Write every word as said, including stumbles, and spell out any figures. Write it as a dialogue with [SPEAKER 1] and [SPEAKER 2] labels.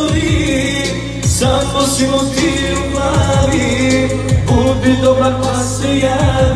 [SPEAKER 1] postoji, samo si mu ti u glavi. Budi dobar pa se javi.